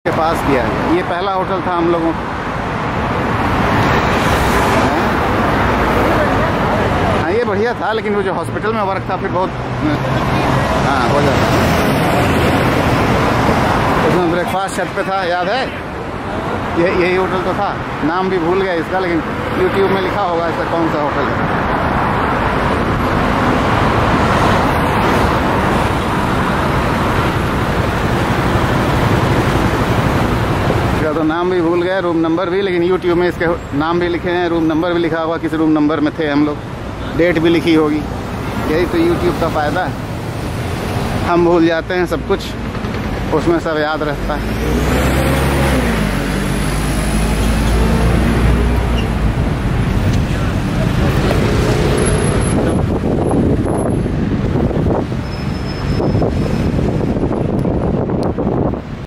के पास किया है। ये पहला होटल था हम लोगों का। हाँ ये बढ़िया था, लेकिन वो जो हॉस्पिटल में वर्क था फिर बहुत हाँ हो जाता। उसमें ब्रेकफास्ट छत पे था, याद है? यही होटल तो था, नाम भी भूल गया इसका, लेकिन यूट्यूब में लिखा होगा इसका कौन सा होटल है। तो नाम भी भूल गए, रूम नंबर भी, लेकिन यूट्यूब में इसके नाम भी लिखे हैं, रूम नंबर भी लिखा होगा, किस रूम नंबर में थे हम लोग, डेट भी लिखी होगी। यही तो यूट्यूब का फ़ायदा है, हम भूल जाते हैं सब कुछ, उसमें सब याद रहता है।